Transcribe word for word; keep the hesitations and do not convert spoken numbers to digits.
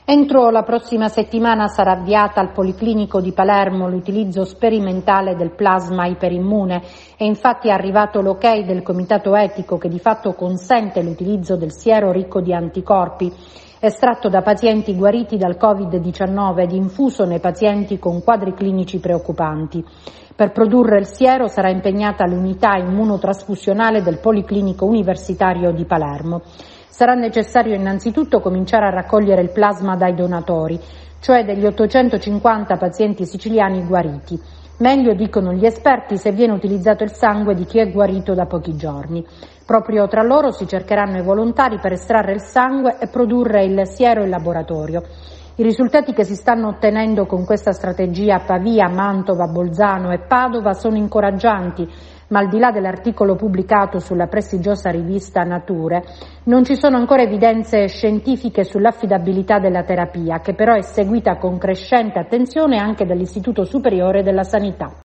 Entro la prossima settimana sarà avviata al Policlinico di Palermo l'utilizzo sperimentale del plasma iperimmune. È infatti arrivato l'ok del Comitato Etico che di fatto consente l'utilizzo del siero ricco di anticorpi, estratto da pazienti guariti dal covid diciannove ed infuso nei pazienti con quadri clinici preoccupanti. Per produrre il siero sarà impegnata l'unità immunotrasfusionale del Policlinico Universitario di Palermo. Sarà necessario innanzitutto cominciare a raccogliere il plasma dai donatori, cioè degli ottocentocinquanta pazienti siciliani guariti. Meglio, dicono gli esperti, se viene utilizzato il sangue di chi è guarito da pochi giorni. Proprio tra loro si cercheranno i volontari per estrarre il sangue e produrre il siero in laboratorio. I risultati che si stanno ottenendo con questa strategia a Pavia, Mantova, Bolzano e Padova sono incoraggianti, ma al di là dell'articolo pubblicato sulla prestigiosa rivista Nature, non ci sono ancora evidenze scientifiche sull'affidabilità della terapia, che però è seguita con crescente attenzione anche dall'Istituto Superiore della Sanità.